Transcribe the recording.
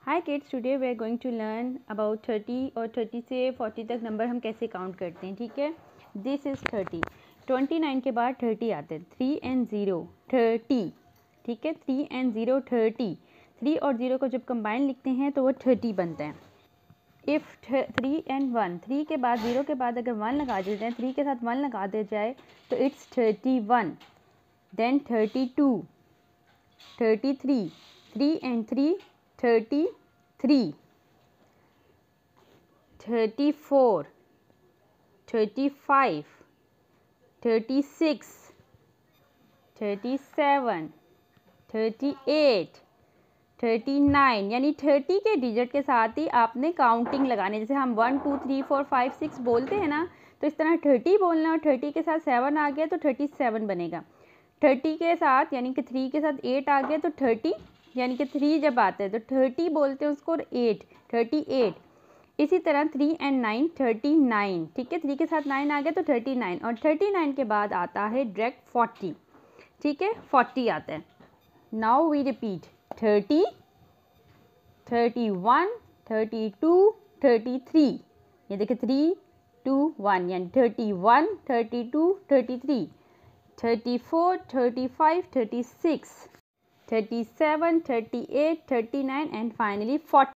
Hi kids, today we are going to learn about 30 और 30 से 40 तक नंबर हम कैसे काउंट करते हैं. ठीक है, दिस इज़ 30. 29 के बाद 30 आते हैं. 3 and 0 30. ठीक है, 3 and 0 30. 3 और 0 को जब कंबाइन लिखते हैं तो वो 30 बनते हैं. इफ़ 3 and 1, 3 के बाद 0 के बाद अगर 1 लगा देते हैं, 3 के साथ 1 लगा दिया जाए तो इट्स 31. Then 32, 33, 3 and 3 33, 34, 35, 36, 37, 38, 39. यानी 30 के डिजिट के साथ ही आपने काउंटिंग लगानी. जैसे हम 1 2 3 4 5 6 बोलते हैं ना, तो इस तरह 30 बोलना. और 30 के साथ 7 आ गया तो 37 बनेगा. 30 के साथ यानी कि 3 के साथ 8 आ गया तो 30, यानी कि 3 जब आते हैं तो 30 बोलते हैं उसको. और 8 38. इसी तरह 3 and 9 39. ठीक है, 3 के साथ 9 आ गया तो 39. और 39 के बाद आता है डायरेक्ट 40. ठीक है, 40 आता है. Now we repeat 30, 31, 32, 33. ये देखिए 3 2 1 यानी 31, 32, 33, 34, 35, 36, 37, 38, 39 and finally 40.